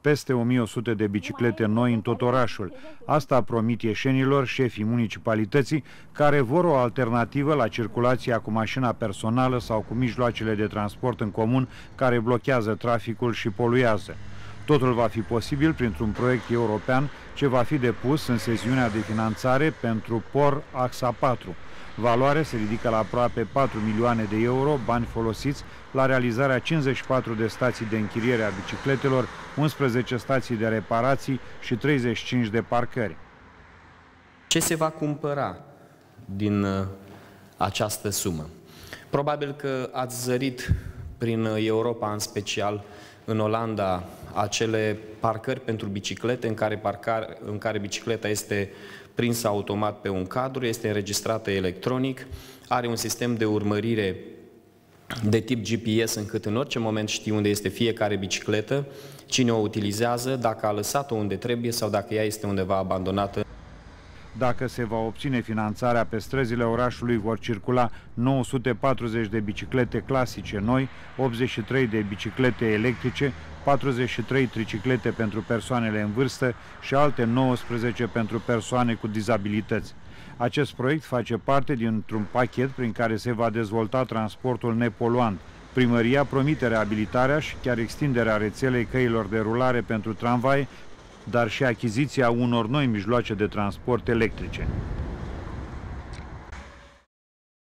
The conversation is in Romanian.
peste 1100 de biciclete noi în tot orașul. Asta promit ieșenilor șefii municipalității, care vor o alternativă la circulația cu mașina personală sau cu mijloacele de transport în comun care blochează traficul și poluează. Totul va fi posibil printr-un proiect european ce va fi depus în sesiunea de finanțare pentru POR Axa 4. Valoarea se ridică la aproape 4 milioane de euro, bani folosiți la realizarea 54 de stații de închiriere a bicicletelor, 11 stații de reparații și 35 de parcări. Ce se va cumpăra din această sumă? Probabil că ați zărit prin Europa, în special în Olanda, acele parcări pentru biciclete în care bicicleta este prinsă automat pe un cadru, este înregistrată electronic, are un sistem de urmărire de tip GPS, încât în orice moment știi unde este fiecare bicicletă, cine o utilizează, dacă a lăsat-o unde trebuie sau dacă ea este undeva abandonată. Dacă se va obține finanțarea, pe străzile orașului vor circula 940 de biciclete clasice noi, 83 de biciclete electrice, 43 triciclete pentru persoanele în vârstă și alte 19 pentru persoane cu dizabilități. Acest proiect face parte dintr-un pachet prin care se va dezvolta transportul nepoluant. Primăria promite reabilitarea și chiar extinderea rețelei căilor de rulare pentru tramvai, dar și achiziția unor noi mijloace de transport electrice.